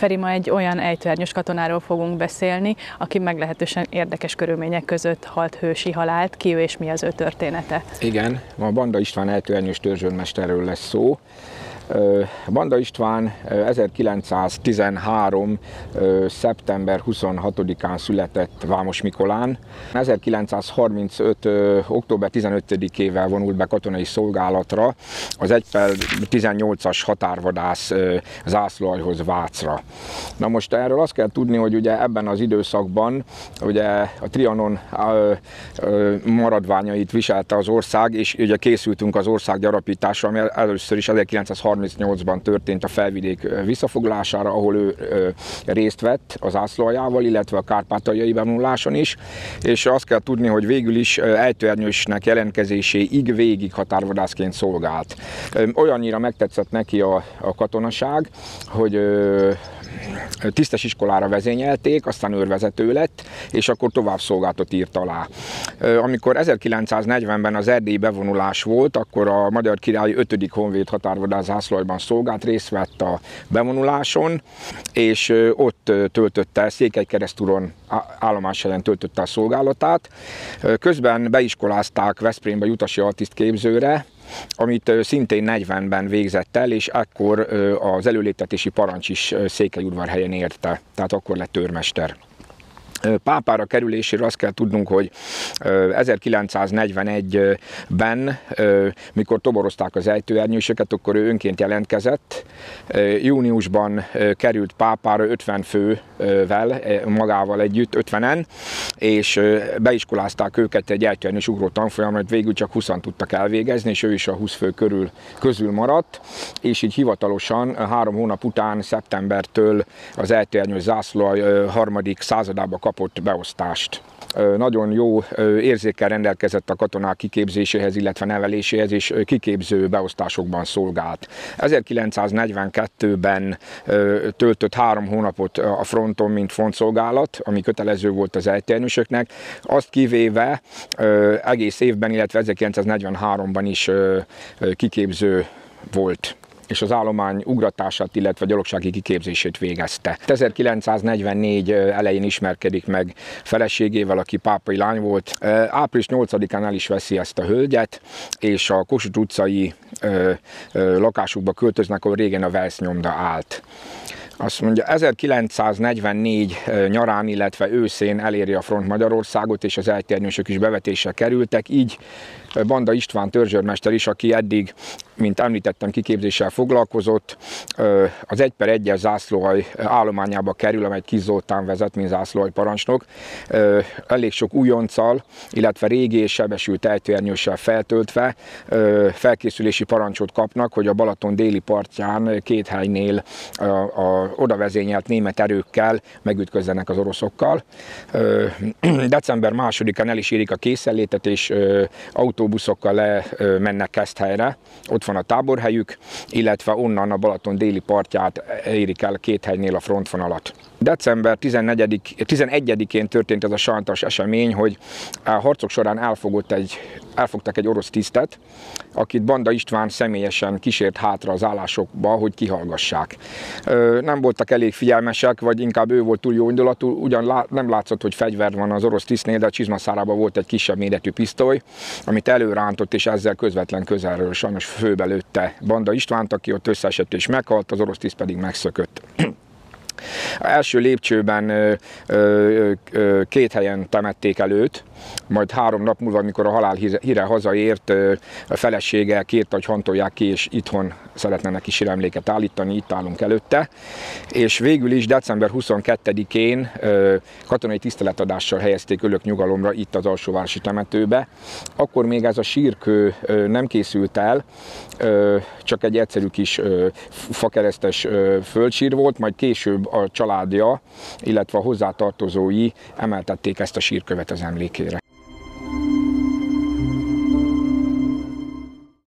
Feri, ma egy olyan ejtőernyős katonáról fogunk beszélni, aki meglehetősen érdekes körülmények között halt hősi halált. Ki ő és mi az ő története? Igen, ma Banda István ejtőernyős törzsőrmesterről lesz szó. Banda István 1913. szeptember 26-án született Vámosmikolán. 1935. október 15-ével vonult be katonai szolgálatra az 1/18-as határvadász zászlóaljhoz Vácra. Na most erről azt kell tudni, hogy ugye ebben az időszakban ugye a Trianon maradványait viselte az ország, és ugye készültünk az ország gyarapításra, ami először is 1938-ban történt a felvidék visszafoglalására, ahol ő részt vett az zászlóaljával, illetve a kárpátaljai bevonuláson is, és azt kell tudni, hogy végül is ejtőernyősnek jelentkezéséig végig határvadászként szolgált. Olyannyira megtetszett neki a katonaság, hogy tisztes iskolára vezényelték, aztán őrvezető lett, és akkor tovább szolgálatot írt alá. Amikor 1940-ben az erdélyi bevonulás volt, akkor a Magyar Király 5. Honvéd határvadász zászlóaljban szolgált, részt vett a bevonuláson, és ott töltötte, Székelykeresztúron állomáshelyen töltötte a szolgálatát. Közben beiskolázták Veszprémbe jutasi altisztképzőre, amit szintén 40-ben végzett el, és ekkor az előléptetési parancs is Székelyudvarhelyen érte, tehát akkor lett őrmester. Pápára kerüléséről azt kell tudnunk, hogy 1941-ben, mikor toborozták az ejtőernyősöket, akkor ő önként jelentkezett. Júniusban került pápára 50 fővel, magával együtt, 50-en, és beiskolázták őket egy ejtőernyős ugró tanfolyamra, hogy végül csak 20-an tudtak elvégezni, és ő is a 20 fő közül maradt, és így hivatalosan 3 hónap után, szeptembertől az ejtőernyős zászlóalj 3. századába kapott beosztást. Nagyon jó érzékkel rendelkezett a katonák kiképzéséhez, illetve neveléséhez, és kiképző beosztásokban szolgált. 1942-ben töltött 3 hónapot a fronton, mint frontszolgálat, ami kötelező volt az ejtőernyősöknek, azt kivéve egész évben, illetve 1943-ban is kiképző volt, és az állomány ugratását, illetve gyalogsági kiképzését végezte. 1944 elején ismerkedik meg feleségével, aki pápai lány volt. Április 8-án el is veszi ezt a hölgyet, és a Kossuth utcai lakásukba költöznek, ahol régen a Velsz nyomda állt. Azt mondja, 1944 nyarán, illetve őszén eléri a front Magyarországot, és az ejtőernyősök is bevetésre kerültek, így Banda István törzsőrmester is, aki eddig, mint említettem, kiképzéssel foglalkozott, az 1/1-es zászlóalj állományába kerül, amely Kiss Zoltán vezet, mint zászlóalj parancsnok. Elég sok újonccal, illetve régi és sebesült ejtőernyőssel feltöltve felkészülési parancsot kapnak, hogy a Balaton déli partján 2 helynél a odavezényelt német erőkkel megütközzenek az oroszokkal. December 2-án el is érik a készenlétet, és autóbuszokkal lemennek Keszthelyre, ott van a táborhelyük, illetve onnan a Balaton déli partját érik el 2 helynél a frontvonalat. December 11-én történt ez a sajnálatos esemény, hogy a harcok során elfogtak egy orosz tisztet, akit Banda István személyesen kísért hátra az állásokba, hogy kihallgassák. Nem voltak elég figyelmesek, vagy inkább ő volt túl jó indulatú, ugyan nem látszott, hogy fegyver van az orosz tisztnél, de a csizmaszárában volt egy kisebb méretű pisztoly, amit előrántott, és ezzel közvetlen közelről sajnos főbe lőtte Banda Istvánt, aki ott összeesett és meghalt, az orosz tiszt pedig megszökött. Első lépcsőben 2 helyen temették el őt, majd 3 nap múlva, amikor a halál híre hazaért, a felesége kérte, hogy hantolják ki, és itthon szeretne neki síremléket állítani, itt állunk előtte. És végül is december 22-én katonai tiszteletadással helyezték örök nyugalomra itt az alsóvárosi temetőbe. Akkor még ez a sírkő nem készült el, csak egy egyszerű kis fakeresztes földsír volt, majd később a családja, illetve a hozzátartozói emeltették ezt a sírkövet az emlékére.